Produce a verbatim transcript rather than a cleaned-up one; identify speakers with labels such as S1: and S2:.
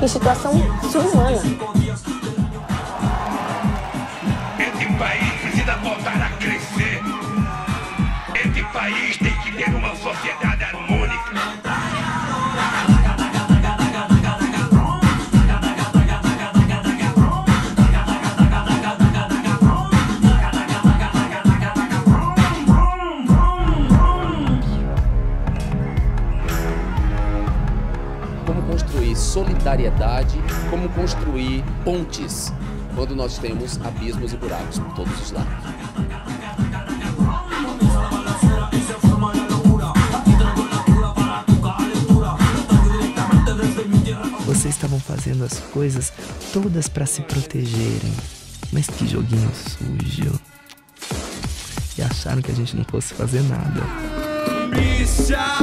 S1: Que situação desumana.
S2: Esse país precisa voltar a crescer. Esse país tem que ter uma sociedade harmônica.
S3: Como construir solidariedade, como construir pontes quando nós temos abismos e buracos por todos os lados.
S4: Vocês estavam fazendo as coisas todas para se protegerem, mas que joguinho sujo. E acharam que a gente não fosse fazer nada.
S2: Bicha!